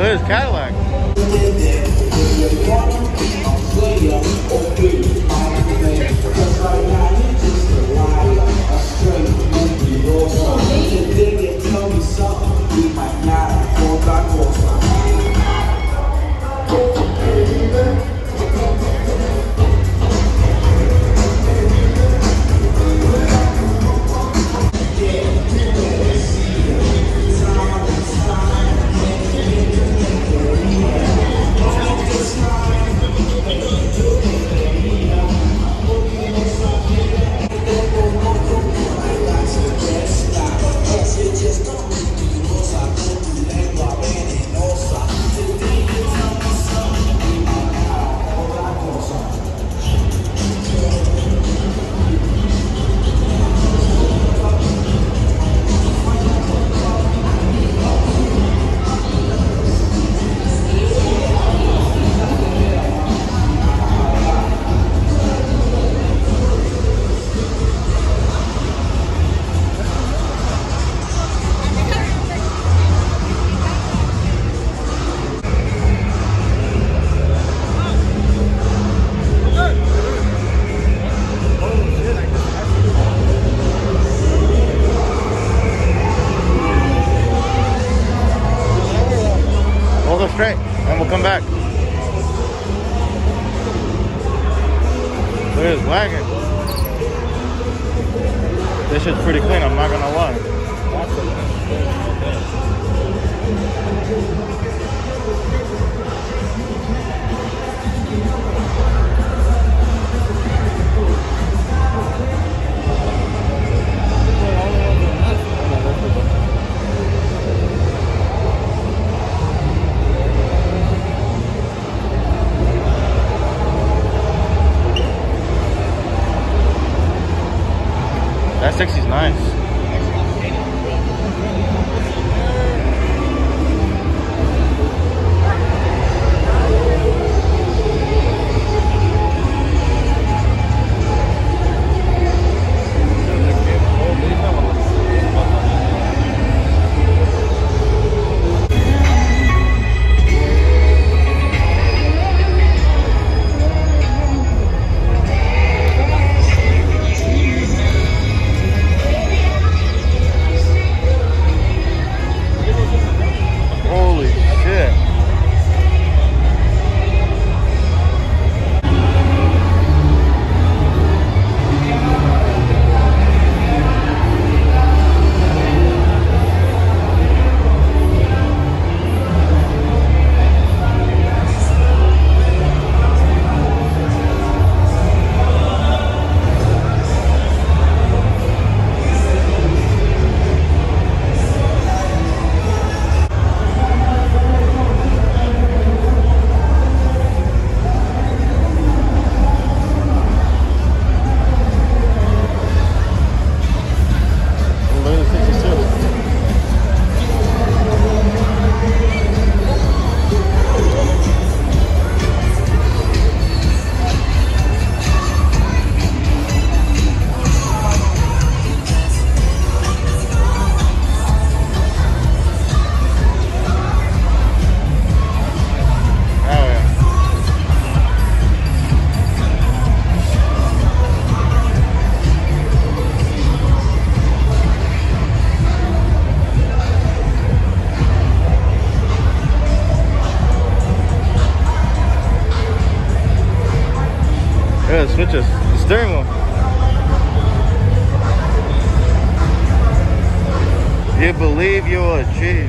Look at his Cadillac. We'll go straight and we'll come back. Look at this wagon. This shit's pretty clean, I'm not gonna lie. That 60's nice. Yeah, switches. The steering wheel. You believe you will achieve.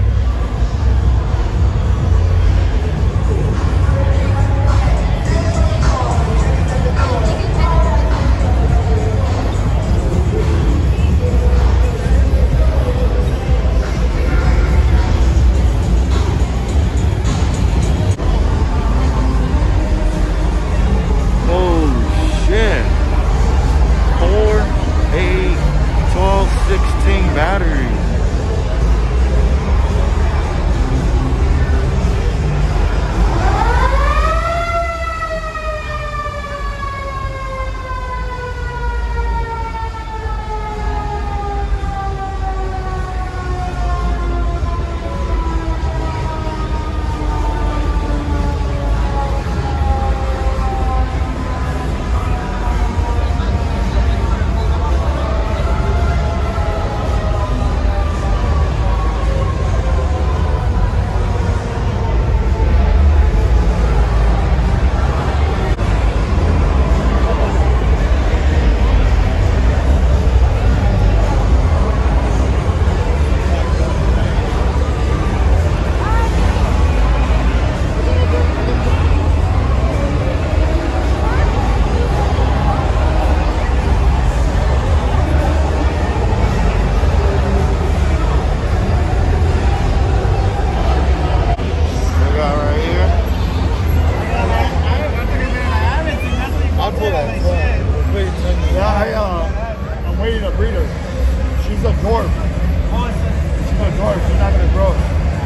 a breeder. She's a dwarf. She's a dwarf. She's not gonna grow.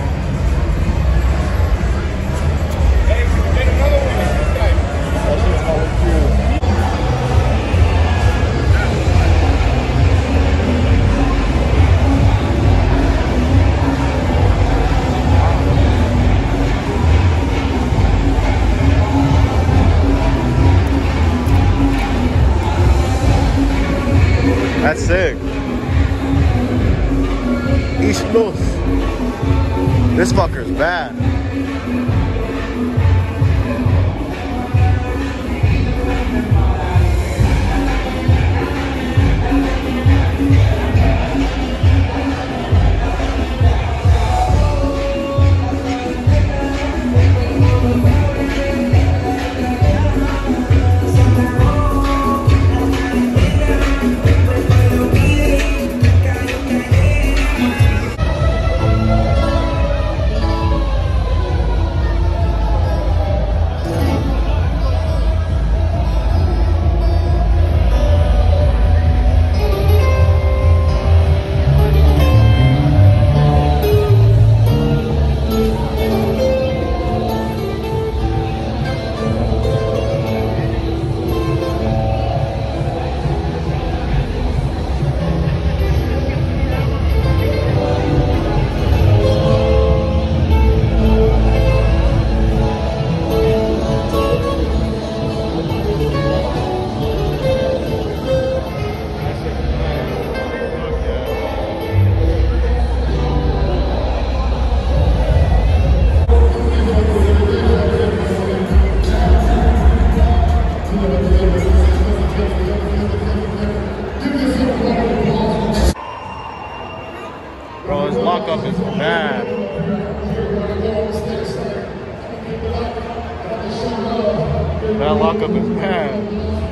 Hey, get another one. This guy. That shit's always cute. That's sick. East Los. This fucker's bad. Bro, his lockup is bad. That lockup is bad.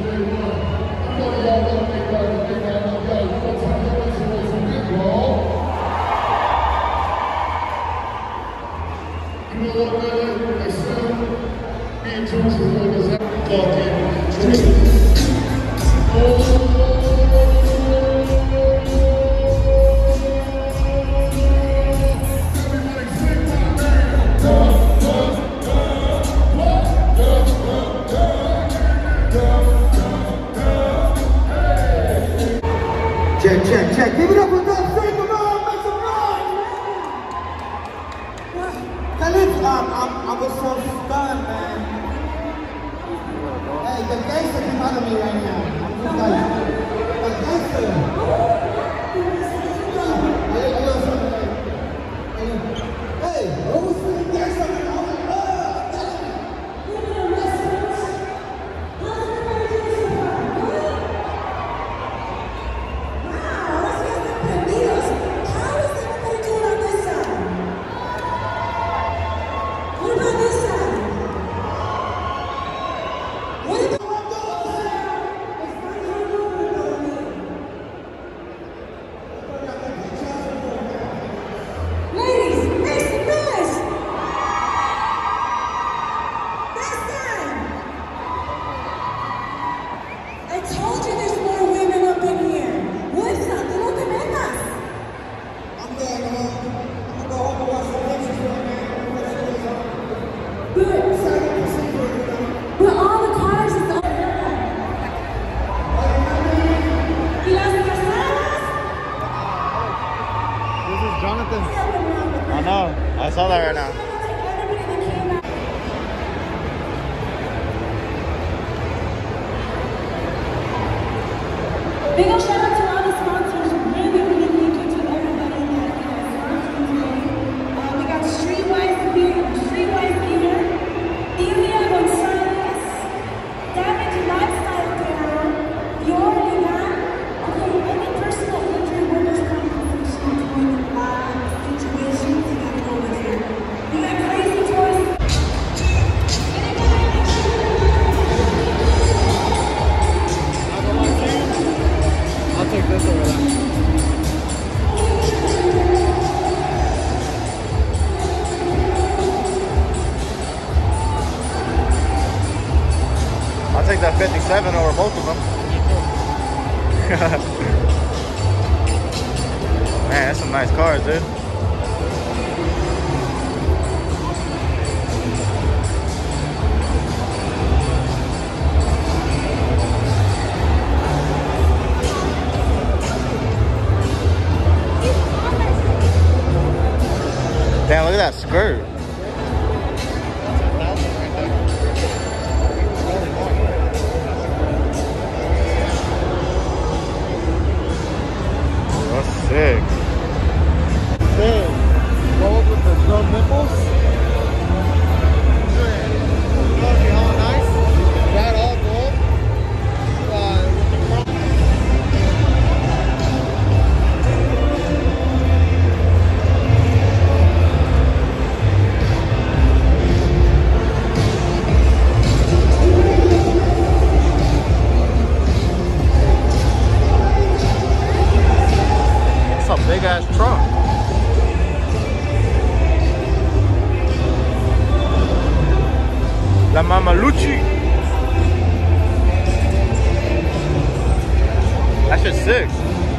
Check, check, check. Give it up for that thing. Come on, make some noise. Khalid, I was so stunned, man. Hey, the gangster came out of me right now. I'm just like, the gangster. Hey, what was the gangster? I know. I saw that right now. Big ol' shout out to all the sponsors. Really, really thank you to everybody that sponsored today. We got Streetwise Gear, Delia Gonzalez, Damage Lifestyle Apparel, Your Legal, okay, any personal injury workers' compensation, employment law situations, you gotta go over there. We got Crazy Toys. I'll take this over there. I'll take that 57 over both of them. Man, that's some nice cars, dude. Damn, look at that skirt. That's sick. Gold with the gold nipples. All nice. That all gold. With the chrome. That's a big ass truck. La Mamalucci. That shit's sick.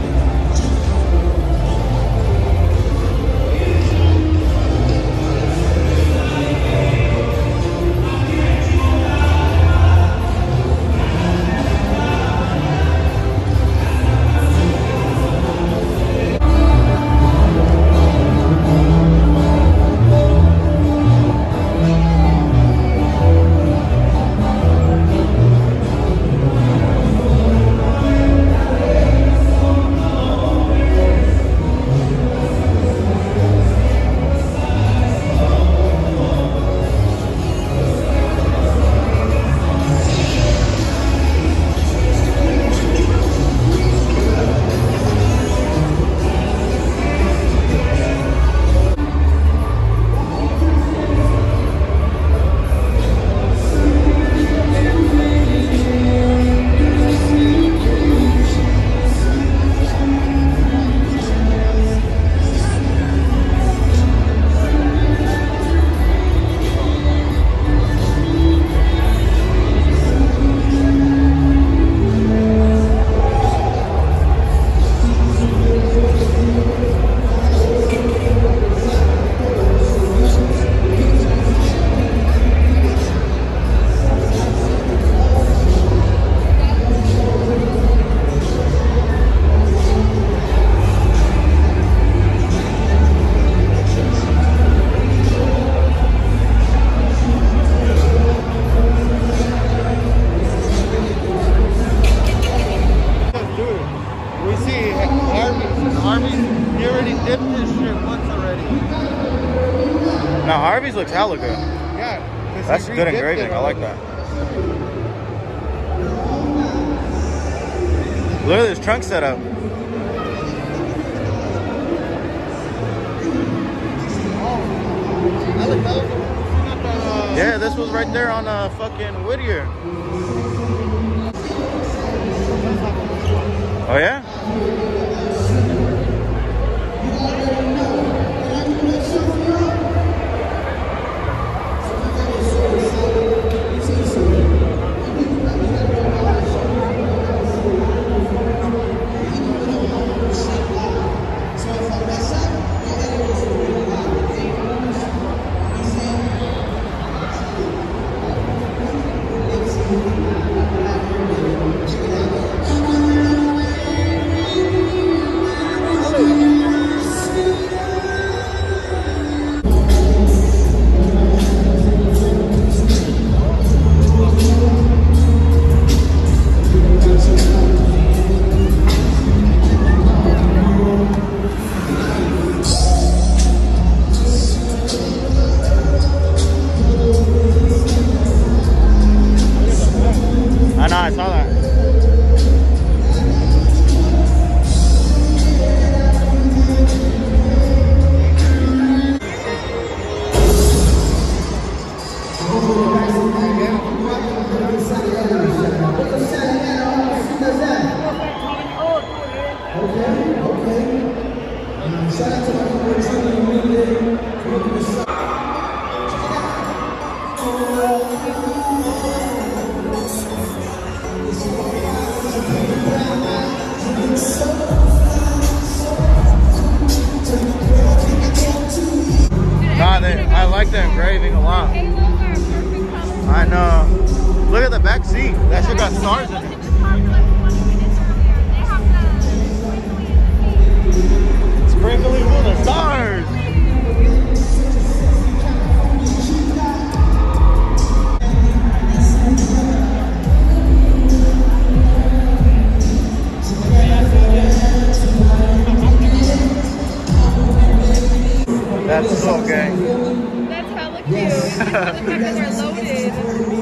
Now Harvey's looks hella good. Yeah. That's good engraving. I like that. Look at this trunk setup. Yeah, this was right there on fucking Whittier. Oh yeah? I know, I saw that. like the engraving a lot. Halos are a perfect color. I know. Look at the back seat. That shit got stars in it. They have the Sprinkling with the stars. That's so gay. That's hella cute. The fact that they're loaded.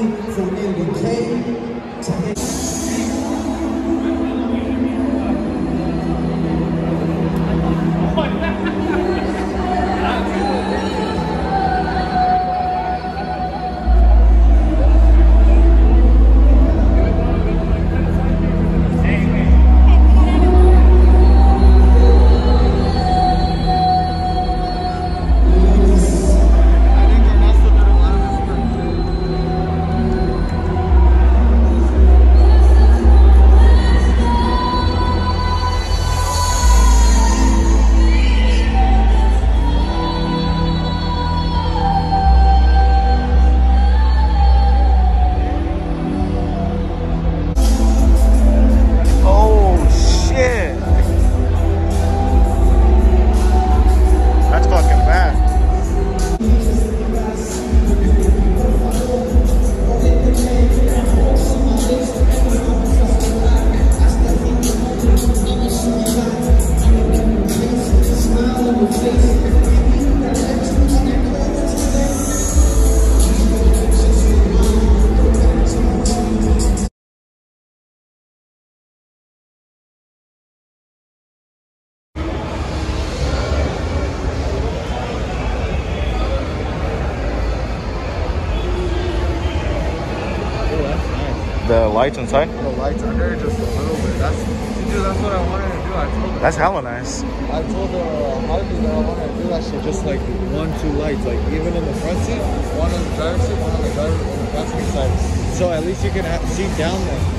The lights inside? The lights under just a little bit. That's what I wanted to do. I told her. That's hella nice. I told Harvey that I wanted to do that shit. Just like 1-2 lights, like even in the front seat, one on the driver's seat, one on the passenger side. So at least you can see down there.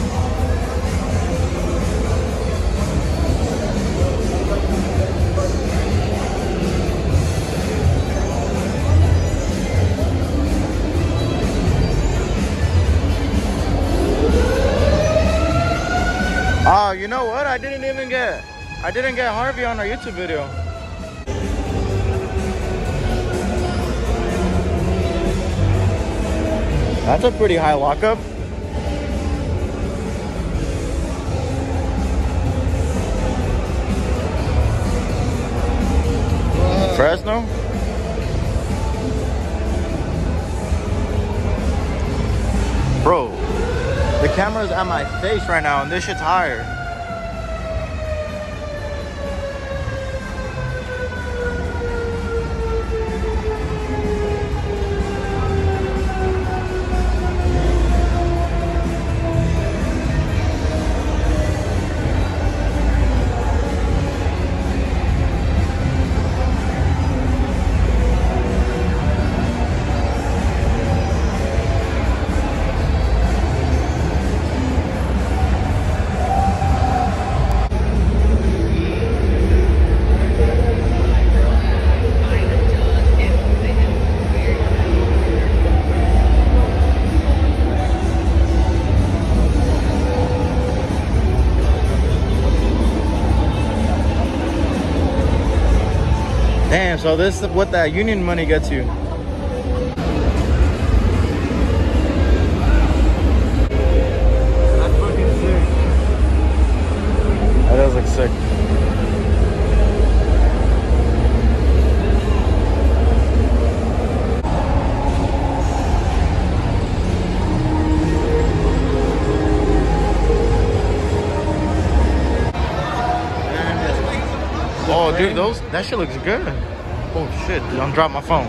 Oh, you know what? I didn't get Harvey on our YouTube video. That's a pretty high lockup. Fresno? Bro, the camera's at my face right now and this shit's higher. Damn, so this is what that union money gets you. That's fucking sick. That does look sick. Oh, dude, that shit looks good. Oh shit, dude, I'm dropping my phone.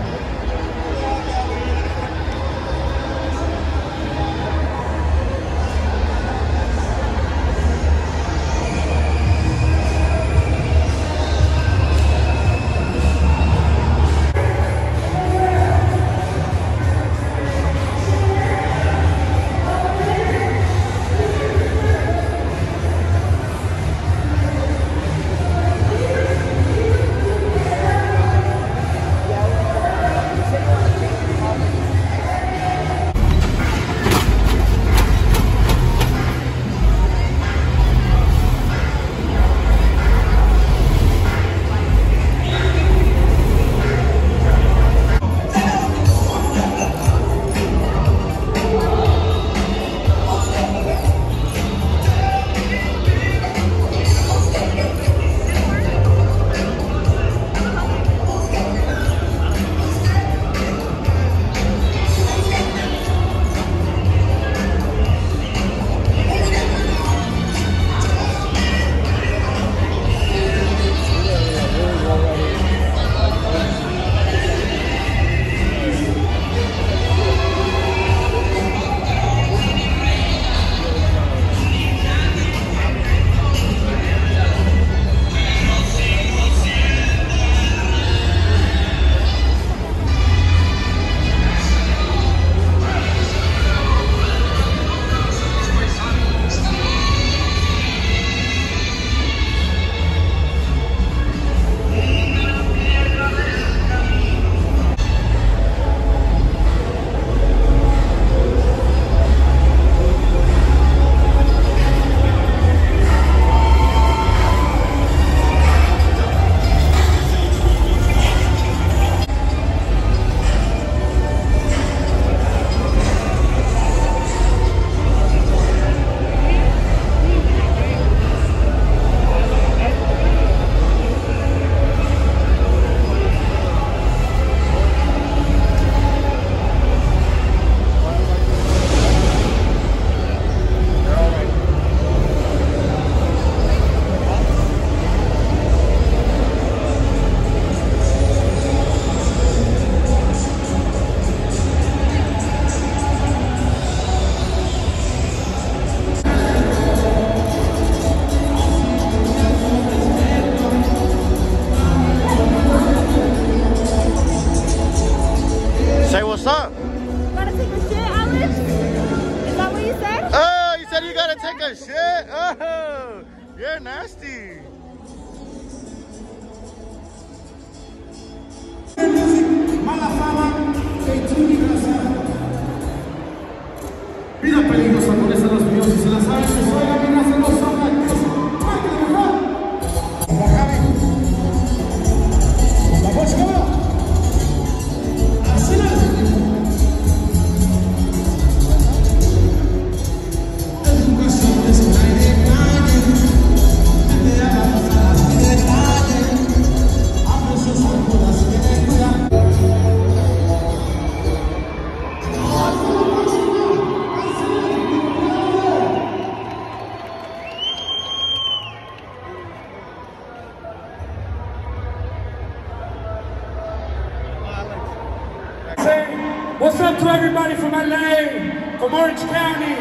up to everybody from LA, from Orange County?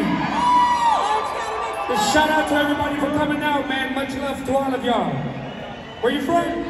Just shout out to everybody for coming out, man. Much love to all of y'all. Where you from?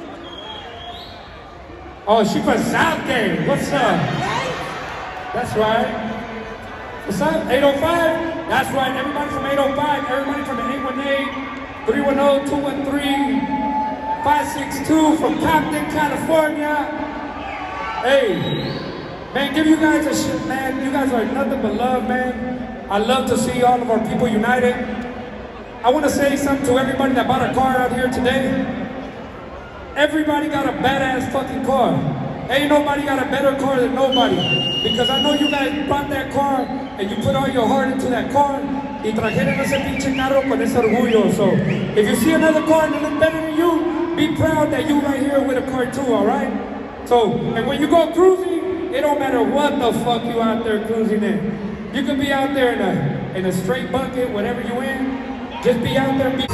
Oh, she from Southgate. What's up? That's right. What's up? 805? That's right. Everybody from 805. Everybody from the 818, 310, 213, 562 from Compton, California. Hey, man, give you guys a shit, man. You guys are nothing but love, man. I love to see all of our people united. I want to say something to everybody that bought a car out here today. Everybody got a badass fucking car. Ain't nobody got a better car than nobody. Because I know you guys bought that car and you put all your heart into that car y trajeron ese pinche carro con ese orgullo. So, if you see another car that looks better than you, be proud that you right here with a car too, alright? So, and when you go cruising, it don't matter what the fuck you out there cruising in. You can be out there in a straight bucket, whatever you in. Just be out there and be...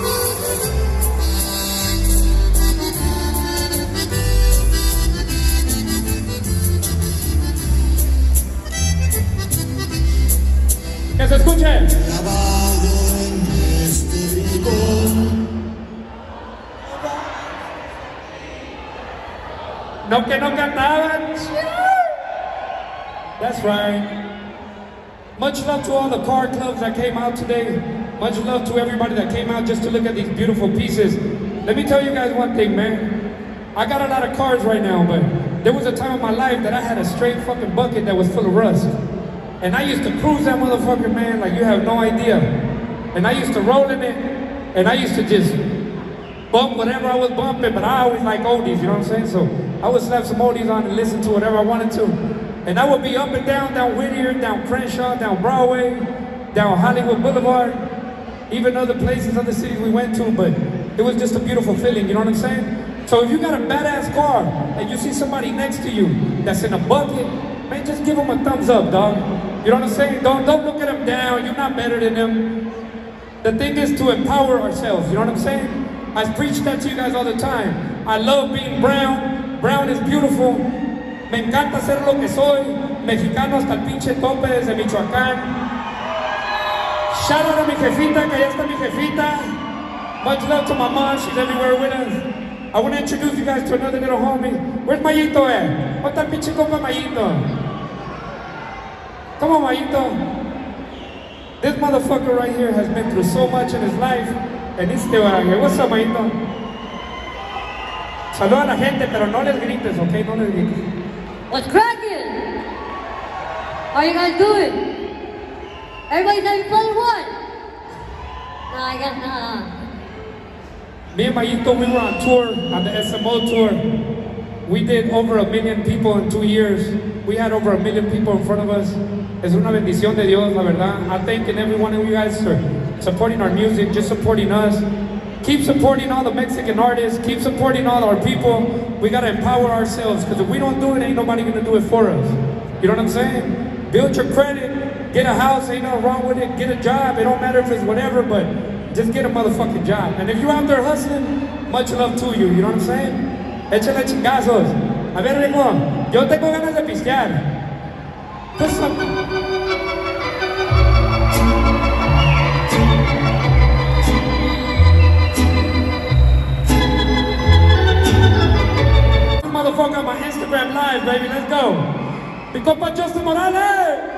¡Que se escuche! No que no cantaban. That's right. Much love to all the car clubs that came out today. Much love to everybody that came out just to look at these beautiful pieces. Let me tell you guys one thing, man. I got a lot of cars right now, but there was a time in my life that I had a straight fucking bucket that was full of rust. And I used to cruise that motherfucker, man, like you have no idea. And I used to roll in it, and I used to just bump whatever I was bumping, but I always like oldies, you know what I'm saying? So I would slap some oldies on and listen to whatever I wanted to. And I would be up and down Whittier, down Crenshaw, down Broadway, down Hollywood Boulevard, even other places, other cities we went to, but it was just a beautiful feeling, you know what I'm saying? So if you got a badass car, and you see somebody next to you that's in a bucket, man, just give them a thumbs up, dog. You know what I'm saying? Don't look at them down. You're not better than them. The thing is to empower ourselves. You know what I'm saying? I preach that to you guys all the time. I love being brown. Brown is beautiful. Me encanta ser lo que soy. Mexicano hasta el pinche tope desde Michoacán. Shout out to mi jefita, que allá está mi jefita. Much love to my mom. She's everywhere with us. I want to introduce you guys to another little homie. Where's Mayito at? ¿Dónde está el pinche compa Mayito? Come on, Mayito. This motherfucker right here has been through so much in his life, and he's still out here. What's up, Mayito? Saluda a la gente, pero no les grites, okay? No les grites. What's cracking? How you guys doing? Everybody's having fun or what? No, I guess not. Me and Mayito, we were on tour, on the SMO tour. We did over 1 million people in 2 years. We had over 1 million people in front of us. Es una bendición de Dios, la verdad. I thank every one of you guys for supporting our music, just supporting us. Keep supporting all the Mexican artists. Keep supporting all our people. We gotta empower ourselves, because if we don't do it, ain't nobody gonna do it for us. You know what I'm saying? Build your credit, get a house, ain't nothing wrong with it. Get a job, it don't matter if it's whatever, but just get a motherfucking job. And if you're out there hustling, much love to you, you know what I'm saying? Échale chingazos. A ver, Rico, yo tengo ganas de pistear. Put something. Motherfucker on my Instagram live, baby, let's go. Mi compa Justin Morales.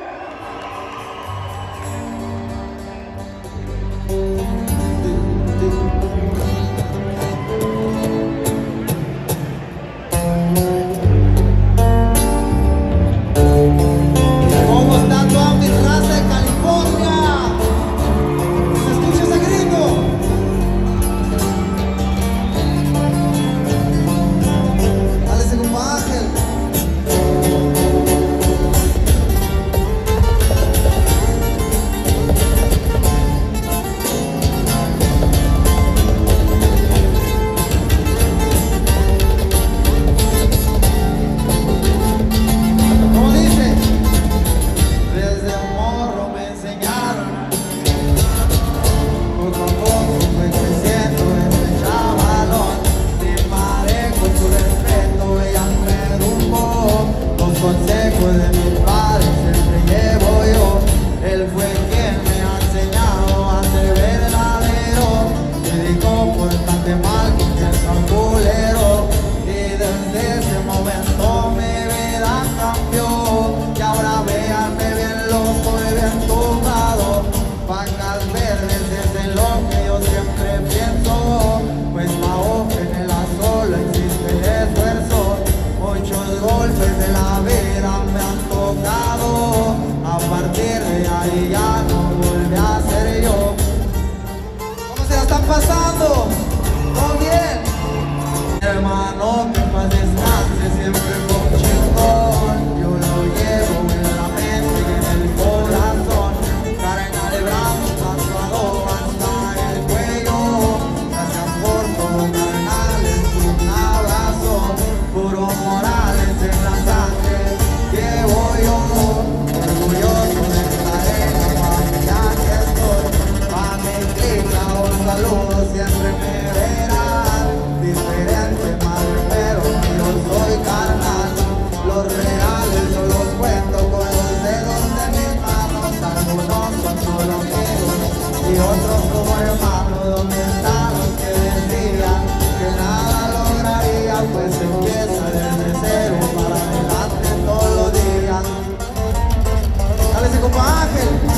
es un culero. Y desde ese momento mi vida cambió. Y ahora véanme bien loco y bien tumbado. Vacas verdes es lo que yo siempre pienso. Pues pa' que en el solo existe el esfuerzo. Muchos golpes de la vida me han tocado. A partir de ahí ya no volví a ser yo. ¿Cómo se la están pasando? ¿Todo bien? Hermano, que paz descanse, siempre fue un chingón. Yo lo llevo en la mente y en el corazón. Carga de brazos, tatuado hasta el cuello. Gracias por todo, carnales, un abrazo. Puro Morales en la sangre llevo yo. Orgulloso de estar en la familia que estoy. Pa' mi clica, un saludo, siempre me verán. Diferente madre, pero yo soy carnal. Los reales yo los cuento con los dedos de mis manos. Algunos son solo amigos y otros como hermanos. ¿Dónde están los que decían que nada lograría? Pues empieza desde cero para adelante todos los días. Dale ese compa Ángel.